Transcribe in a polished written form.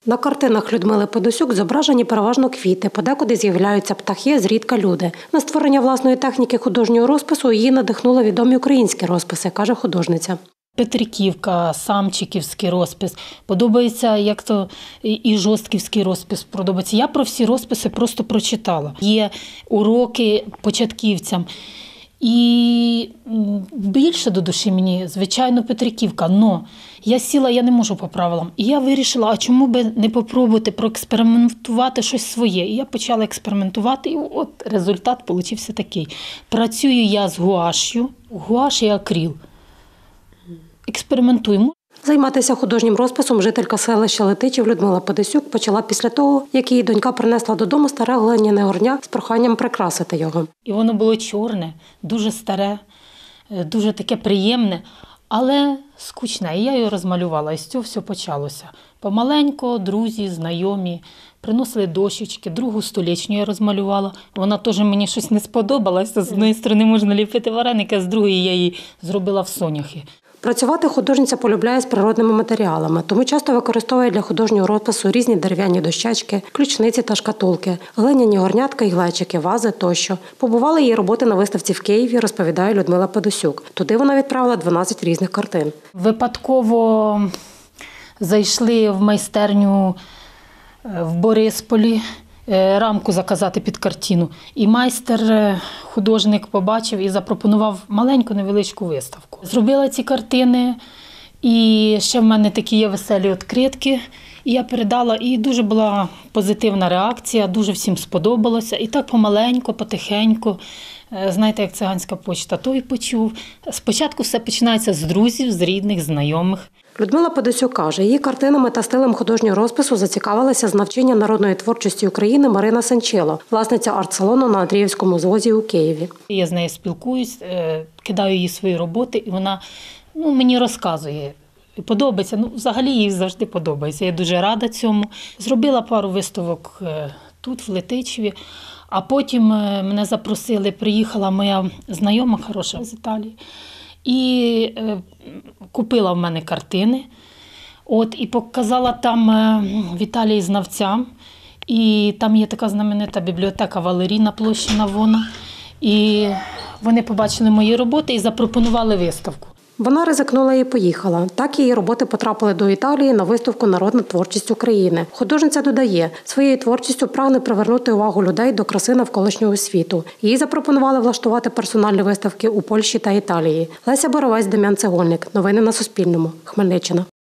На картинах Людмили Подосюк зображені переважно квіти, подекуди з'являються птахи, зрідка люди. На створення власної техніки художнього розпису її надихнули відомі українські розписи, каже художниця. Петриківка, самчиківський розпис. Подобається, як то і жорстківський розпис подобається. Я про всі розписи просто прочитала. Є уроки початківцям. І більше до душі мені, звичайно, Петриківка. Но я сіла, я не можу по правилам. І я вирішила, а чому би не попробувати проекспериментувати щось своє. І я почала експериментувати, і от результат получився такий. Працюю я з гуаш'ю, гуаш і акрил. Експериментуємо. Займатися художнім розписом жителька селища Летичів Людмила Подосюк почала після того, як її донька принесла додому старе глиняне горня з проханням прикрасити його. І воно було чорне, дуже старе, дуже таке приємне, але скучне. І я його розмалювала, і з цього все почалося. Помаленько друзі, знайомі приносили дощечки, другу столічню я розмалювала. Вона теж мені щось не сподобалася. З однієї сторони можна ліпити вареники, а з другої я її зробила в соняхи. Працювати художниця полюбляє з природними матеріалами, тому часто використовує для художнього розпису різні дерев'яні дощечки, ключниці та шкатулки, глиняні горнятка і глечики, вази тощо. Побували її роботи на виставці в Києві, розповідає Людмила Подосюк. Туди вона відправила 12 різних картин. Випадково зайшли в майстерню в Борисполі, рамку заказати під картину. І майстер, художник побачив і запропонував маленьку невеличку виставку. Зробила ці картини, і ще в мене такі є веселі відкритки. І я передала, і дуже була позитивна реакція, дуже всім сподобалося. І так помаленько, потихеньку, знаєте, як циганська почта, той почув. Спочатку все починається з друзів, з рідних, знайомих. Людмила Подосюк каже, її картинами та стилем художнього розпису зацікавилася з навчання народної творчості України Марина Санчило, власниця арт-салону на Андріївському звозі у Києві. Я з нею спілкуюсь, кидаю їй свої роботи, і вона мені розказує. Подобається, взагалі їй завжди подобається. Я дуже рада цьому. Зробила пару виставок тут, в Летичеві, а потім мене запросили, приїхала моя знайома хороша з Італії, і купила в мене картини, і показала там в Італії знавцям. І там є така знаменита бібліотека Валерій на площі Навона. І вони побачили мої роботи і запропонували виставку. Вона ризикнула і поїхала. Так її роботи потрапили до Італії на виставку «Народна творчість України». Художниця додає, своєю творчістю прагне привернути увагу людей до краси навколишнього світу. Їй запропонували влаштувати персональні виставки у Польщі та Італії. Леся Боровець, Дем'ян Цегольник. Новини на Суспільному. Хмельниччина.